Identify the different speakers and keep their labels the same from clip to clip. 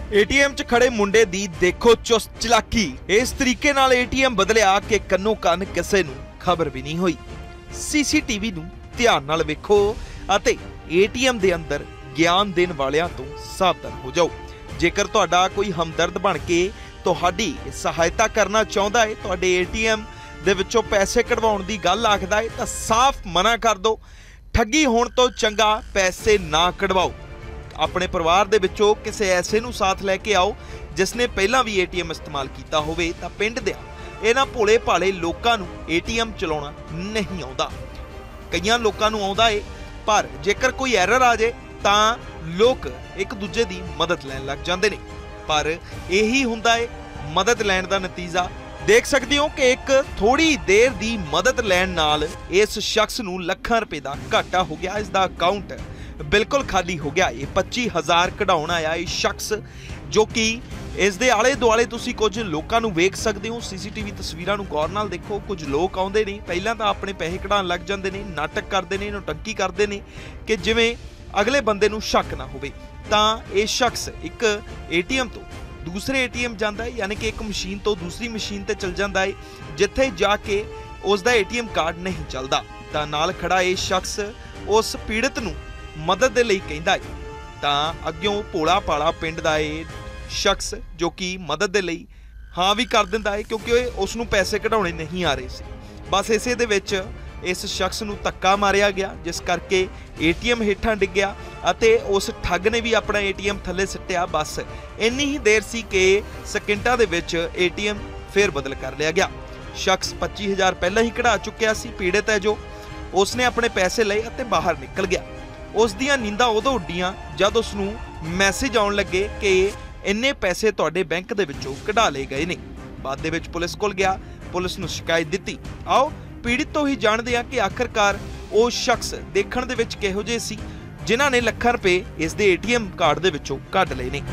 Speaker 1: ATM च खड़े मुंडे दी देखो चुस्त चलाकी। इस तरीके नाल एटीएम बदलिया कि कन्नो कन किसे नूं खबर भी नहीं हुई। सीसीटीवी नूं ध्यान नाल वेखो अते एटीएम दे अंदर ज्ञान देण वालियां तो सावधान हो जाओ। जेकर तुहाडा कोई हमदर्द बन के तुहाडी सहायता करना चाहुंदा है, तुहाडे एटीएम दे विचों पैसे कढवाउण दी गल आखदा है तां साफ मना कर दो। ठगी होण तो चंगा पैसे ना कढवाओ। अपने परिवार दे विचों किसी ऐसे नूं साथ लैके आओ जिसने पहलां भी एटीएम इस्तेमाल कीता होवे तां पिंड दे इन्हां भोले भाले लोकां नूं एटीएम चलाउणा नहीं आउंदा। कईयां लोकां नूं आउंदा है, पर जेकर कोई एरर आ जाए तां लोक एक दूजे दी मदद लैण लग जांदे ने। पर यही हुंदा है मदद लैण दा नतीजा। देख सकते हो कि एक थोड़ी देर दी मदद लैण नाल इस शख्स नूं लाखां रुपए दा घाटा हो गया। इसदा अकाउंट बिल्कुल खाली हो गया। ये 25,000 कढाउण आया ये शख्स, जो कि इस दे आले दुआले तुसीं कुछ लोकां नूं वेख सकदे हो। सीसीटीवी तस्वीरां नूं गौर नाल देखो। कुछ लोग आउंदे ने, पहिलां तां अपने पैसे कढाउण लग जांदे ने, नाटक करदे ने, नौटंकी करदे ने कि जिवें अगले बंदे नूं शक ना होवे। तां ये शख्स एक एटीएम तो दूसरे एटीएम जाता है, यानी कि एक मशीन तो दूसरी मशीन ते चल जाता है, जिथे जाके उसका एटीएम कार्ड नहीं चलता। तो नाल खड़ा ये शख्स उस पीड़ित नूं मदद दे लई कहंदा है। तां अग्यों भोला भाला पिंड दा ये शख्स जो कि मदद दे लई हाँ भी कर दिंदा है, क्योंकि उसनूं पैसे कढाउणे नहीं आ रहे सी। बस इसे दे विच इस शख्स नूं धक्का मारिया गया, जिस करके एटीएम हेठां डिग्गिया अते उस ठग ने भी अपना एटीएम थल्ले सिੱਟਿਆ। बस इन्नी ही देर सी कि सकिंटां दे विच एटीएम फिर बदल कर लिया गया। शख्स 25,000 पहला ही कढ़ा चुक्या सी। पीड़ित है जो उसने अपने पैसे लए अते बाहर निकल गया। उस दियां नींदां उदों उड्डियां जद उसनूं मैसेज आउण लगे कि इन्ने पैसे तुहाडे बैंक दे विचों कढा लए गए ने। बाद दे विच पुलिस कोल गया, पुलिस नूं शिकायत दित्ती। आओ पीड़ित तो ही जानते हैं कि आखिरकार वो शख्स देखण दे विच किहो जिहे सी जिन्हां ने लाखां रुपए इस दे एटीएम कार्ड दे विचों कढ लए ने।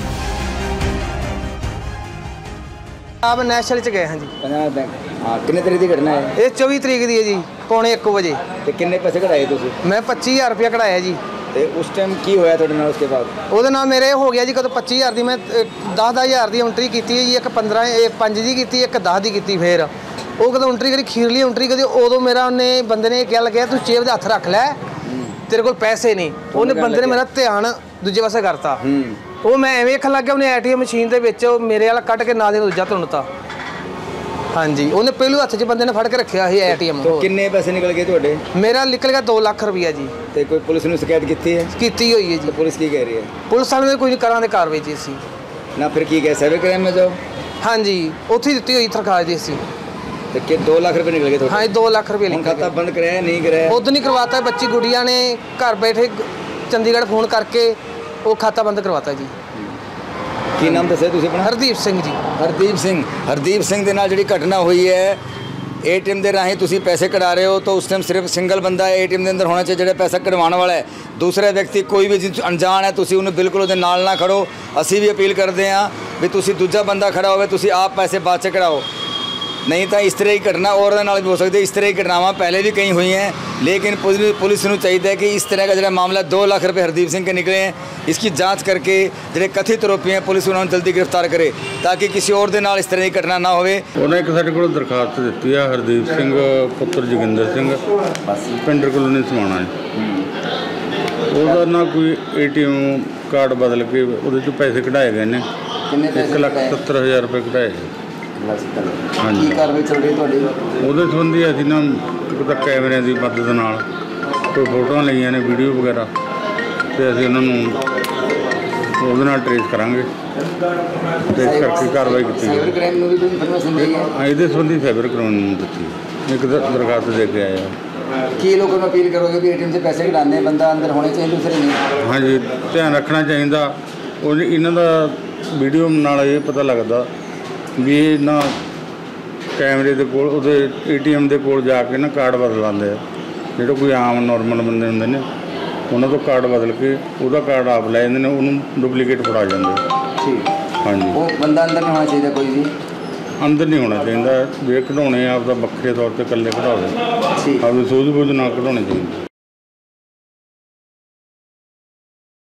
Speaker 2: आप नैशनल च गए हैं जी।
Speaker 3: पंजाब बैंक। हाँ, कितने तरीक की घटना है?
Speaker 2: ये 24 तरीक दी है जी, पौने 1 बजे।
Speaker 3: तो कितने पैसे कढ़ाए तुसीं?
Speaker 2: मैं 25,000 रुपया कढ़ाया जी।
Speaker 3: ਤੇ ਉਸ ਟਾਈਮ ਕੀ ਹੋਇਆ ਤੁਹਾਡੇ ਨਾਲ? उसके बाद
Speaker 2: ਉਹਦੇ ਨਾਲ ਮੇਰੇ ਹੋ ਗਿਆ ਜੀ, ਕਦੋਂ 25,000 ਦੀ ਮੈਂ 10,000 ਦੀ ਐਂਟਰੀ ਕੀਤੀ ਹੈ ਜੀ। ਇੱਕ 15 5 ਦੀ ਕੀਤੀ, ਇੱਕ 10 ਦੀ ਕੀਤੀ। ਫਿਰ ਉਹ ਕਦੋਂ ਐਂਟਰੀ ਕਰੀ, ਖੀਰਲੀ ਐਂਟਰੀ ਕਰੀ, ਉਦੋਂ ਮੇਰਾ ਉਹਨੇ ਬੰਦੇ ਨੇ ਕਿਹਾ ਲੱਗਿਆ ਤੂੰ ਜੇਬ ਦੇ ਹੱਥ ਰੱਖ ਲੈ, ਤੇਰੇ ਕੋਲ ਪੈਸੇ ਨਹੀਂ। ਉਹਨੇ ਬੰਦੇ ਨੇ ਮੇਰਾ ਧਿਆਨ ਦੂਜੇ ਪਾਸੇ ਕਰਤਾ। ਉਹ ਮੈਂ ਐਵੇਂ ਵੇਖਣ ਲੱਗ ਗਿਆ, ਉਹਨੇ ATM ਮਸ਼ੀਨ ਦੇ ਵਿੱਚ ਮੇਰੇ ਵਾਲਾ ਕੱਢ ਕੇ ਨਾਲ ਦੇ ਦੂਜਾ ਧੁੰਨਤਾ। ਹਾਂਜੀ, ਉਹਨੇ ਪਹਿਲੂ ਹੱਥ 'ਚ ਬੰਦੇ ਨੇ ਫੜ ਕੇ ਰੱਖਿਆ ਸੀ ATM।
Speaker 3: तो किन्ने पैसे निकल गए ਤੁਹਾਡੇ?
Speaker 2: ਮੇਰਾ ਨਿਕਲ ਗਿਆ 2 ਲੱਖ ਰੁਪਇਆ ਜੀ।
Speaker 3: ਤੇ ਕੋਈ ਪੁਲਿਸ ਨੂੰ ਸ਼ਿਕਾਇਤ ਕੀਤੀ ਹੈ?
Speaker 2: ਕੀਤੀ ਹੋਈ ਹੈ ਜੀ।
Speaker 3: ਪੁਲਿਸ ਕੀ ਕਹਿ ਰਹੀ ਹੈ?
Speaker 2: ਪੁਲਿਸ ਵਾਲੇ ਨੇ ਕੋਈ ਨਹੀਂ ਕਰਾਂਦੇ ਕਾਰਵਾਈ ਜੀ ਅਸੀਂ।
Speaker 3: ਨਾ ਫਿਰ ਕੀ ਕਹੇ ਸਾਈਬਰ ਕ੍ਰਾਈਮ में जाओ?
Speaker 2: ਹਾਂਜੀ, ਉੱਥੇ ਹੀ ਦਿੱਤੀ ਹੋਈ ਦਰਖਾਸਤ ਜੀ ਅਸੀਂ।
Speaker 3: तो कि 2 लाख रुपए निकल गए ਤੁਹਾਡੇ?
Speaker 2: हाँ, 2 लाख रुपये
Speaker 3: ਹੁਣ खाता बंद कराया नहीं कराया?
Speaker 2: खुद नहीं करवाता। बच्ची गुड़िया ने घर बैठे चंडीगढ़ फोन करके वो खाता बंद करवाता जी।
Speaker 3: ਕੀ ਨਾਮ ਦੱਸਿਆ ਤੁਸੀਂ ਆਪਣਾ?
Speaker 2: हरदीप सिंह जी।
Speaker 3: ਹਰਦੀਪ ਸਿੰਘ ਦੇ ਨਾਲ ਜਿਹੜੀ ਘਟਨਾ ਹੋਈ ਹੈ, ATM ਦੇ ਰਾਹੀਂ ਤੁਸੀਂ ਪੈਸੇ ਕਢਾ ਰਹੇ ਹੋ, ਤਾਂ ਉਸ ਟਾਈਮ ਸਿਰਫ ਸਿੰਗਲ ਬੰਦਾ ATM ਦੇ ਅੰਦਰ ਹੋਣਾ ਚਾਹੀਦਾ ਜਿਹੜਾ ਪੈਸਾ ਕਢਵਾਉਣ ਵਾਲਾ ਹੈ। ਦੂਸਰਾ ਵਿਅਕਤੀ ਕੋਈ ਵੀ ਅਣਜਾਣ ਹੈ, ਤੁਸੀਂ ਉਹਨੂੰ ਬਿਲਕੁਲ ਉਹਦੇ ਨਾਲ ਨਾ ਖੜੋ। ਅਸੀਂ ਵੀ ਅਪੀਲ ਕਰਦੇ ਹਾਂ ਵੀ ਤੁਸੀਂ ਦੂਜਾ ਬੰਦਾ ਖੜਾ ਹੋਵੇ, ਤੁਸੀਂ ਆਪ ਪੈਸੇ ਬਾਅਦ 'ਚ ਕਢਾਓ। नहीं तो इस तरह की घटना और भी हो सकती है। इस तरह की घटनावां पहले भी कई हुई हैं, लेकिन पुलिस को चाहिए कि इस तरह का जो मामला 2 लाख रुपये हरदीप सिंह के निकले हैं, इसकी जांच करके जो कथित आरोपी हैं पुलिस उन्होंने जल्दी गिरफ्तार करे, ताकि किसी और दे नाल इस तरह की घटना ना होवे।
Speaker 4: उन्हें एक साडे कोल दरखास्त दित्ती है, हरदीप सिंह पुत्र जोगिंदर सिंह पिंड कॉलोनी समाणा है। ਉਹਦਾ ना कोई ATM कार्ड बदल के ਉਹਦੇ 'ਚੋਂ पैसे कढ़ाए गए ने। 1,70,000 रुपये कढ़ाए। हाँ जी,
Speaker 3: कार्रवाई चल रही है ਤੁਹਾਡੀ?
Speaker 4: ਉਹਦੇ ਸੰਬੰਧੀ ਅਸੀਂ ਨਾ ਇੱਕ ਤਾਂ ਕੈਮਰਿਆਂ ਦੀ ਮਦਦ ਨਾਲ ਕੋਈ ਫੋਟੋਆਂ ਲਈਆਂ ਨੇ, ਵੀਡੀਓ ਵਗੈਰਾ, ਤੇ ਅਸੀਂ ਉਹਨਾਂ ਨੂੰ ਉਹਦੇ ਨਾਲ ਟਰੇਸ ਕਰਾਂਗੇ ਤੇ ਇਸ ਕਰਕੇ ਕਾਰਵਾਈ ਕੀਤੀ
Speaker 3: ਸਾਈਬਰ ਕ੍ਰਾਈਮ ਨੂੰ ਵੀ ਕੋਈ ਇਨਫੋਰਮੇਸ਼ਨ ਦੇਈ ਹੈ?
Speaker 4: ਹਾਂ, ਇਹਦੇ ਸੰਬੰਧੀ ਸਾਈਬਰ ਕ੍ਰਾਈਮ ਨੂੰ ਦਿੱਤੀ, ਇੱਕ ਦਰਖਾਸਤ ਦੇ ਕੇ ਆਇਆ।
Speaker 3: ਕੀ ਲੋਕਾਂ ਨੂੰ ਅਪੀਲ ਕਰੋਗੇ ਵੀ ATM 'ਚ ਪੈਸੇ ਕਢਾਉਣੇ ਬੰਦਾ ਅੰਦਰ ਹੋਣੇ ਚਾਹੀਦੇ, ਦੂਸਰੇ ਨਹੀਂ?
Speaker 4: ਹਾਂਜੀ, ਧਿਆਨ ਰੱਖਣਾ ਚਾਹੀਦਾ। ਉਹ ਇਹਨਾਂ ਦਾ ਵੀਡੀਓ ਨਾਲ ਇਹ ਪਤਾ ਲੱਗਦਾ ਵੀ ਇਹ ਨਾ ਕੈਮਰੇ ਦੇ ਕੋਲ ਉਹਦੇ ATM ਦੇ ਕੋਲ ਜਾ ਕੇ ਨਾ ਕਾਰਡ ਬਦਲਾਉਂਦੇ ਆ। ਜਿਹੜੇ ਕੋਈ ਆਮ ਨੋਰਮਲ ਬੰਦੇ ਹੁੰਦੇ ਨੇ ਉਹਨਾਂ ਤੋਂ ਕਾਰਡ ਬਦਲ ਕੇ ਉਹਦਾ ਕਾਰਡ ਆਪ ਲੈ ਜਾਂਦੇ ਨੇ, ਉਹਨੂੰ ਡੁਪਲੀਕੇਟ ਫੜਾ ਜਾਂਦੇ। ਠੀਕ। ਹਾਂਜੀ, ਉਹ ਬੰਦਾ ਅੰਦਰ ਨਹੀਂ ਹੋਣਾ ਚਾਹੀਦਾ, ਕੋਈ ਵੀ ਅੰਦਰ ਨਹੀਂ ਹੋਣਾ ਚਾਹੀਦਾ। ਜੇ ਕਢਾਉਣੇ ਆਪਦਾ ਵੱਖਰੇ ਤੌਰ 'ਤੇ ਇਕੱਲੇ ਕਢਾਵੇ, ਆਪਦੀ ਸੂਝ ਬੂਝ ਨਾਲ ਕਢਾਉਣੇ ਚਾਹੀਦੇ।